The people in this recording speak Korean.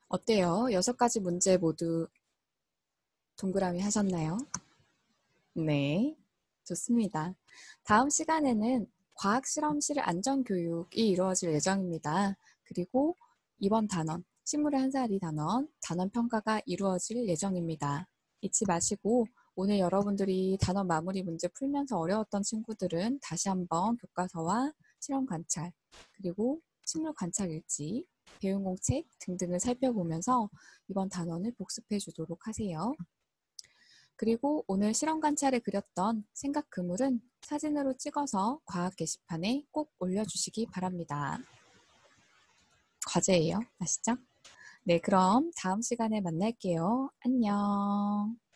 어때요? 6가지 문제 모두 동그라미 하셨나요? 네, 좋습니다. 다음 시간에는 과학실험실 안전교육이 이루어질 예정입니다. 그리고 이번 단원, 식물의 한 살이 단원 평가가 이루어질 예정입니다. 잊지 마시고 오늘 여러분들이 단원 마무리 문제 풀면서 어려웠던 친구들은 다시 한번 교과서와 실험 관찰, 그리고 식물 관찰 일지, 배운 공책 등등을 살펴보면서 이번 단원을 복습해 주도록 하세요. 그리고 오늘 실험 관찰에 그렸던 생각 그물은 사진으로 찍어서 과학 게시판에 꼭 올려주시기 바랍니다. 과제예요. 아시죠? 네, 그럼 다음 시간에 만날게요. 안녕.